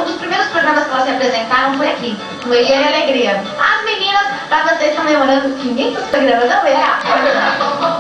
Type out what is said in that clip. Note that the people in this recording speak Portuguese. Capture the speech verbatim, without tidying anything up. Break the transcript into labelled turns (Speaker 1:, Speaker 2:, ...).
Speaker 1: dos primeiros programas que elas se apresentaram foi aqui, no Eliane Alegria. As meninas, pra vocês estão lembrando quinhentos programas, não é?